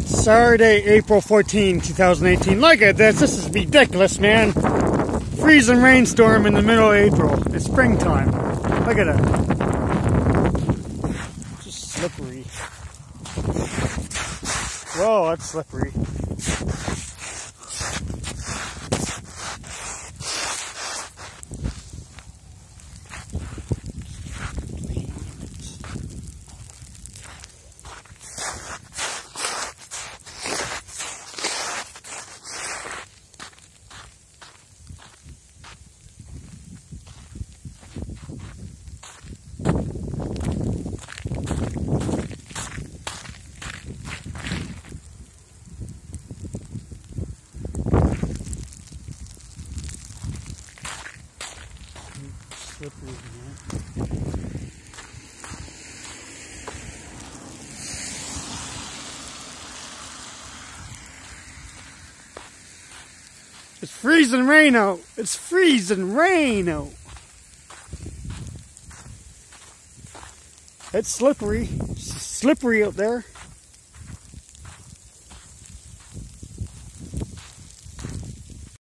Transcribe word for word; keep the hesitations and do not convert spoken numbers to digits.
Saturday, April fourteenth, two thousand eighteen. Look at this. This is ridiculous, man. Freezing rainstorm in the middle of April. It's springtime. Look at it. Just slippery. Whoa, that's slippery. Slippery, man. It's freezing rain out. It's freezing rain out. It's slippery. It's slippery out there.